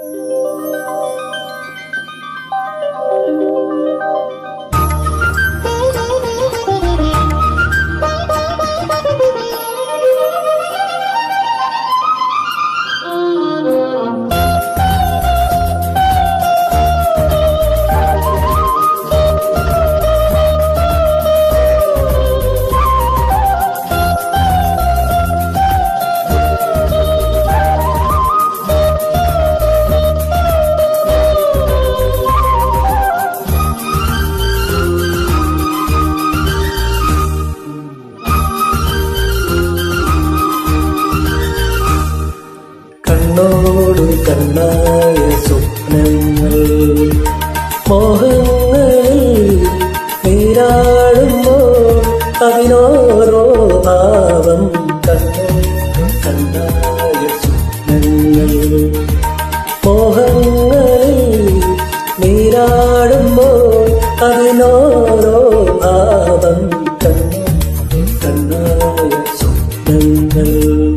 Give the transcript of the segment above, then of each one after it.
കണ്ണോടു കണ്ണായ സ്വപ്നങ്ങൾ മോഹങ്ങളിൽ നീരാടുമ്പോൾ അതിനോരോ ഭാവം. കണ്ണോടു കണ്ണായ സ്വപ്നങ്ങൾ മോഹങ്ങളിൽ നീരാടുമ്പോൾ അതിനോരോ ഭാവം. കണ്ണോടു കണ്ണായ സ്വപ്നങ്ങൾ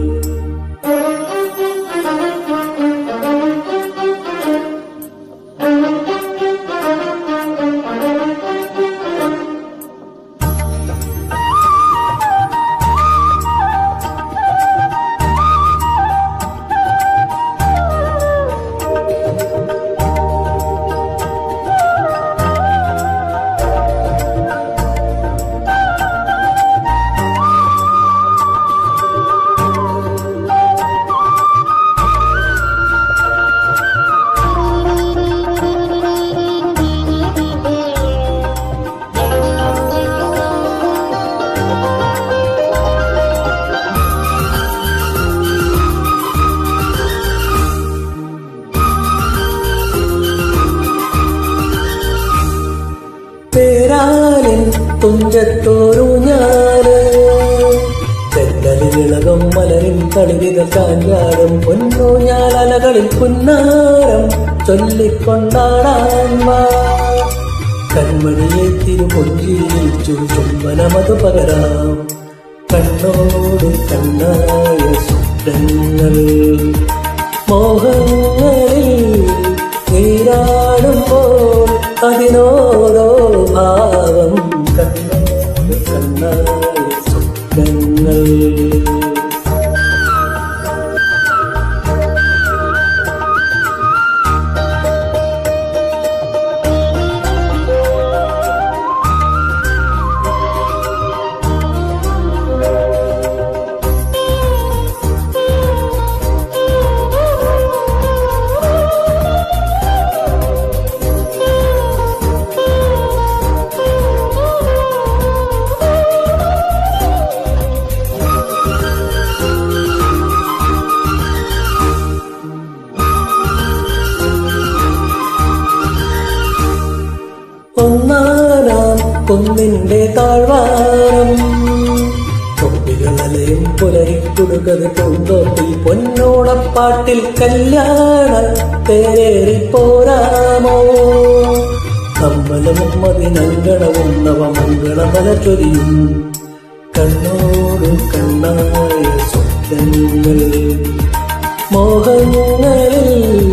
പേരാലിൻ തുഞ്ചത്തോരു ഞാന് ചെങ്കലിളകം മലരിൻ കളിവിത കാഞ്ഞാടും പൊന്നു ഞാലലകളിൽ പുന്നാരം ചൊല്ലിക്കൊണ്ടാടാൻ വാ. കൺമണിയെ തിരുപൊഞ്ചിച്ചു ചുംബനമതു പകരാം. കണ്ണോടു കണ്ണായ സ്വപ്നങ്ങൾ മോഹങ്ങളിൽ നീരാടുമ്പോൾ അതിനോരോ ഭാവം. കണ്ണോടു കണ്ണായ സ്വപ്നങ്ങൾ ഒന്നാനാം കുന്നിന്റെ താഴ്വാരം തൊപ്പികളലയും പുലരിക്കൊടുക്കത് പൂന്തോപ്പിൽ പൊന്നോണപ്പാട്ടിൽ കല്യാണ പേരേറി പോരാമോ. അമ്പലവും അതിനങ്കണവും നവമംഗളമല ചൊരിയും. കണ്ണോടു കണ്ണായ സ്വപ്നങ്ങൾ മോഹങ്ങളിൽ